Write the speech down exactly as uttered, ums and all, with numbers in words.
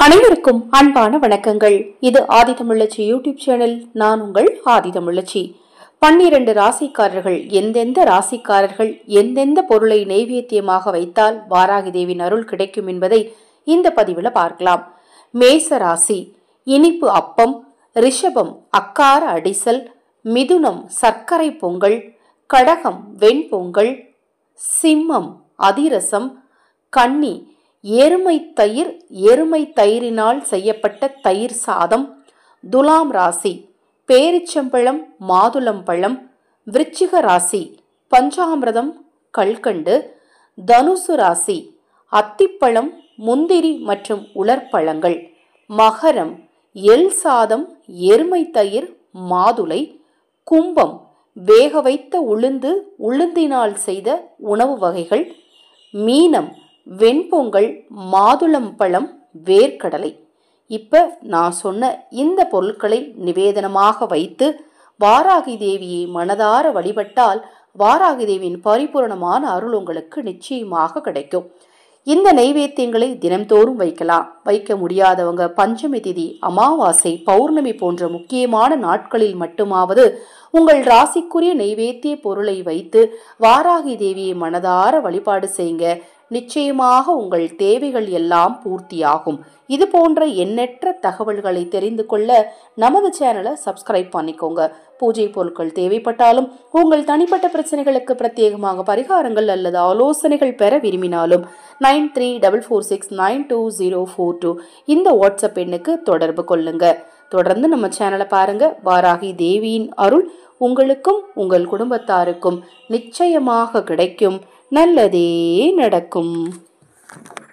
அனைவருக்கும் அன்பான வணக்கங்கள். இது ஆதிதமிழச்சி யூடியூப் சேனல். நான் உங்கள் ஆதிதமிழச்சி. பன்னிரண்டு ராசிக்காரர்கள், எந்தெந்த ராசிக்காரர்கள் எந்தெந்த பொருளை நெய்வேத்தியமாக வைத்தால் வாராகி தேவியின் அருள் கிடைக்கும் என்பதை இந்த பதிவுல பார்க்கலாம். மேச ராசி இனிப்பு அப்பம், ரிஷபம் அக்கார அடிசல், மிதுனம் சர்க்கரை பொங்கல், கடகம் வெண்பொங்கல், சிம்மம் அதிரசம், கன்னி எருமை தயிர் எருமை தயிரினால் செய்யப்பட்ட தயிர் சாதம், துலாம் ராசி பேரிச்சம்பழம் மாதுளம்பழம், விருச்சிக ராசி பஞ்சாமிரதம் கல்கண்டு, தனுசு ராசி அத்திப்பழம் முந்திரி மற்றும் உலர்பழங்கள், மகரம் எல் சாதம் எருமை தயிர் மாதுளை, கும்பம் வேக வைத்த உளுந்து உளுந்தினால் செய்த உணவு வகைகள், மீனம் வெண்பொங்கல் மாதுளம்பழம் வேர்க்கடலை. இப்ப நான் சொன்ன இந்த பொருட்களை நிவேதனமாக வைத்து வாராகி தேவியை மனதார வழிபட்டால் வாராகி தேவியின் பரிபூரணமான அருள் உங்களுக்கு நிச்சயமாக கிடைக்கும். இந்த நைவேத்தியங்களை தினம்தோறும் வைக்கலாம். வைக்க முடியாதவங்க பஞ்சமி திதி, அமாவாசை, பௌர்ணமி போன்ற முக்கியமான நாட்களில் மட்டுமாவது உங்கள் ராசிக்குரிய நைவேத்திய பொருளை வைத்து வாராகி தேவியை மனதார வழிபாடு செய்யுங்க. நிச்சயமாக உங்கள் தேவைகள் எல்லாம் பூர்த்தியாகும். இது போன்ற எண்ணற்ற தகவல்களை தெரிந்து கொள்ள நமது சேனலை சப்ஸ்கிரைப் பண்ணிக்கோங்க. பூஜை பொருட்கள் தேவைப்பட்டாலும், உங்கள் தனிப்பட்ட பிரச்சனைகளுக்கு பிரத்யேகமாக பரிகாரங்கள் அல்லது ஆலோசனைகள் பெற விரும்பினாலும் nine three double four six nine two zero four two இந்த வாட்ஸ்அப் எண்ணுக்கு தொடர்பு கொள்ளுங்க. தொடர்ந்து நம்ம சேனலை பாருங்க. வாராகி தேவியின் அருள் உங்களுக்கும் உங்கள் குடும்பத்தாருக்கும் நிச்சயமாக கிடைக்கும். நல்லதே நடக்கும்.